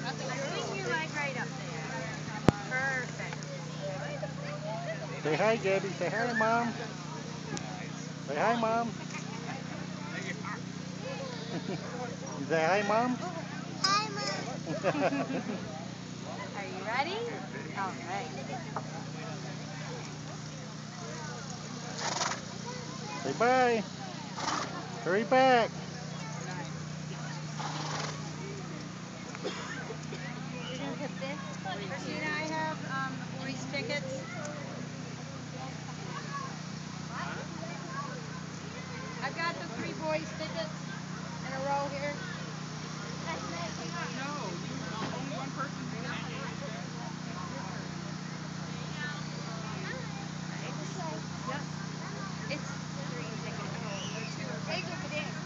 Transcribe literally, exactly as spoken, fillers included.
Swing your leg right up there. Perfect. Say hi, Gabby. Say hi, Mom. Say hi, Mom. You say hi, Mom? Hi, Mom. Are you ready? All right. Say bye. Hurry back. You're going to hit this. Christina, I have um, boys' tickets. I've got the three boys' tickets in a row here. No, you only one person. Yep. It's three tickets. Or two. Hey, go for dance.